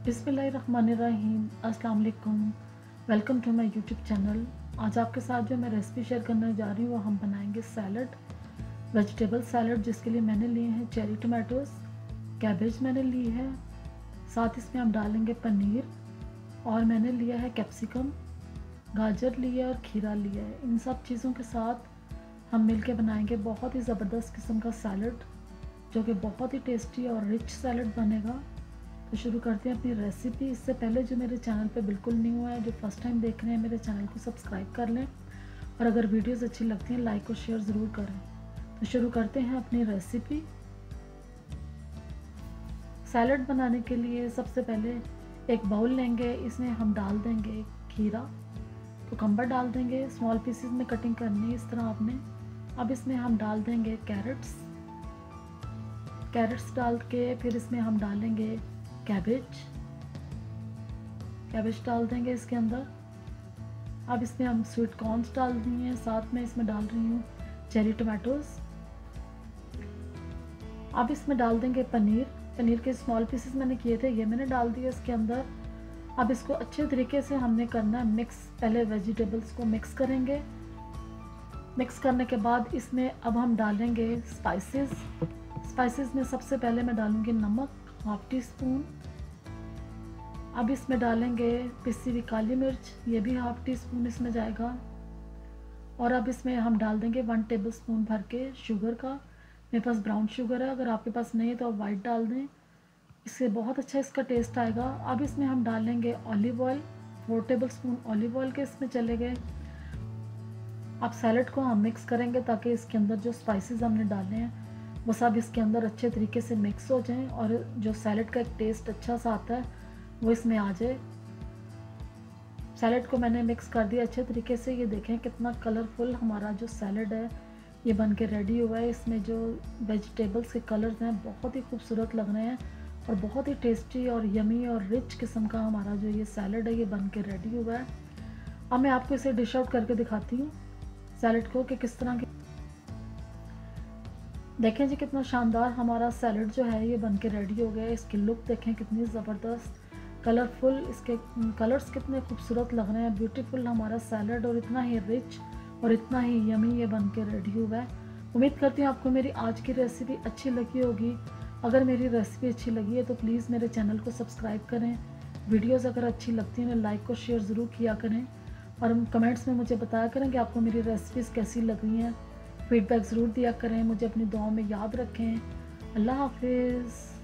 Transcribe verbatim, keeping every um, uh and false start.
बिस्मिल्लाहिर्रहमानिर्रहीम। अस्सलाम वालेकुम। Welcome to my YouTube channel. आज आपके साथ जो मैं रेसिपी शेयर करने जा रही हूँ वो हम बनाएंगे सैलड, वेजिटेबल सैलड, जिसके लिए मैंने लिए हैं चेरी टमाटोज़, कैबेज मैंने ली है, साथ इसमें हम डालेंगे पनीर, और मैंने लिया है कैप्सिकम, गाजर लिया है और खीरा लिया है। इन सब चीज़ों के साथ हम मिलके बनाएंगे बहुत ही ज़बरदस्त किस्म का सैलड, जो कि बहुत ही टेस्टी और रिच सैलड बनेगा। तो शुरू करते हैं अपनी रेसिपी। इससे पहले जो मेरे चैनल पे बिल्कुल न्यू है, जो फर्स्ट टाइम देख रहे हैं, मेरे चैनल को सब्सक्राइब कर लें, और अगर वीडियोस अच्छी लगती हैं लाइक और शेयर ज़रूर करें। तो शुरू करते हैं अपनी रेसिपी। सैलड बनाने के लिए सबसे पहले एक बाउल लेंगे, इसमें हम डाल देंगे खीरा, कुकम्बर डाल देंगे, स्मॉल पीसेस में कटिंग करनी है इस तरह आपने। अब इसमें हम डाल देंगे कैरेट्स, कैरेट्स डाल के फिर इसमें हम डालेंगे कैबेज, कैबेज डाल देंगे इसके अंदर। अब इसमें हम स्वीट कॉर्न्स डाल दिए हैं, साथ में इसमें डाल रही हूँ चेरी टमाटोज़। अब इसमें डाल देंगे पनीर, पनीर के स्मॉल पीसेस मैंने किए थे, ये मैंने डाल दिए इसके अंदर। अब इसको अच्छे तरीके से हमने करना है मिक्स। पहले वेजिटेबल्स को मिक्स करेंगे, मिक्स करने के बाद इसमें अब हम डालेंगे स्पाइसेस। स्पाइसेस में सबसे पहले मैं डालूंगी नमक, हाफ टी स्पून। अब इसमें डालेंगे पिसी हुई काली मिर्च, ये भी हाफ टी स्पून इसमें जाएगा। और अब इसमें हम डाल देंगे वन टेबल स्पून भर के शुगर का। मेरे पास ब्राउन शुगर है, अगर आपके पास नहीं है तो आप वाइट डाल दें, इससे बहुत अच्छा इसका टेस्ट आएगा। अब इसमें हम डालेंगे olive oil, four tablespoon olive oil के इसमें चले गए। अब सैलड को हम मिक्स करेंगे ताकि इसके अंदर जो स्पाइसेस हमने डाले हैं वो सब इसके अंदर अच्छे तरीके से मिक्स हो जाएं, और जो सैलड का एक टेस्ट अच्छा सा आता है वो इसमें आ जाए। सैलड को मैंने मिक्स कर दिया अच्छे तरीके से। ये देखें कितना कलरफुल हमारा जो सैलड है ये बन के रेडी हुआ है। इसमें जो वेजिटेबल्स के कलर्स हैं बहुत ही खूबसूरत लग रहे हैं, और बहुत ही टेस्टी और यमी और रिच किस्म का हमारा जो ये सैलड है ये बन के रेडी हुआ है। अब मैं आपको इसे डिश आउट करके दिखाती हूँ सैलड को कि किस तरह की। देखें जी कितना शानदार हमारा सैलड जो है ये बन के रेडी हो गया है। इसकी लुक देखें कितनी ज़बरदस्त, कलरफुल, इसके कलर्स कितने खूबसूरत लग रहे हैं। ब्यूटीफुल हमारा सैलड, और इतना ही रिच और इतना ही यमी ये बन के रेडी हुआ है। उम्मीद करती हूँ आपको मेरी आज की रेसिपी अच्छी लगी होगी। अगर मेरी रेसिपी अच्छी लगी है तो प्लीज़ मेरे चैनल को सब्सक्राइब करें। वीडियोस अगर अच्छी लगती हैं लाइक और शेयर ज़रूर किया करें, और कमेंट्स में मुझे बताया करें कि आपको मेरी रेसिपीज़ कैसी लग रही हैं। फीडबैक ज़रूर दिया करें, मुझे अपनी दुआओं में याद रखें। अल्लाह हाफिज़।